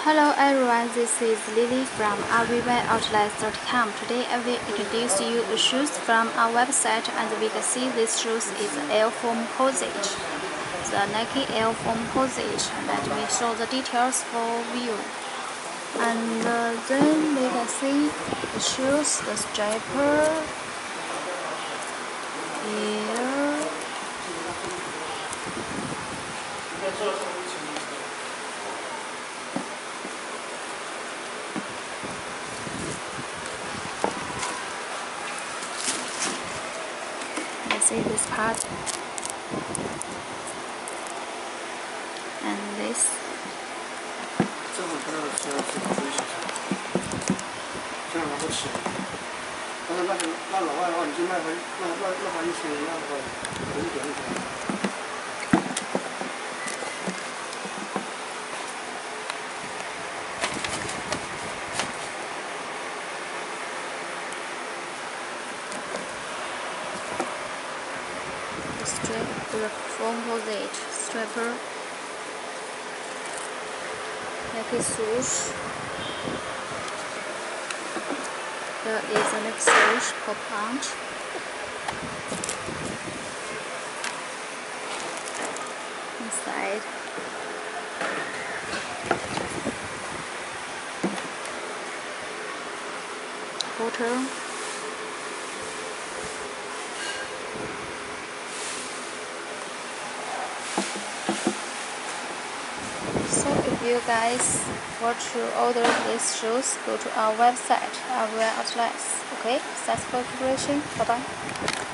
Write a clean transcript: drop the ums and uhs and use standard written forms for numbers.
Hello everyone, this is Lily from RVYOutlets.com. Today I will introduce you the shoes from our website, and we can see this shoes is Air Foam Posage. The Nike Air Foam Posage. Let me show the details for view. And then we can see the shoes, the striper here. See this part and this. The foam posage stripper, Nike swoosh. There is a Nike swoosh for punch. Inside, footer. So if you guys want to order these shoes, go to our website, our outlets. Okay, thanks for cooperation. Bye bye.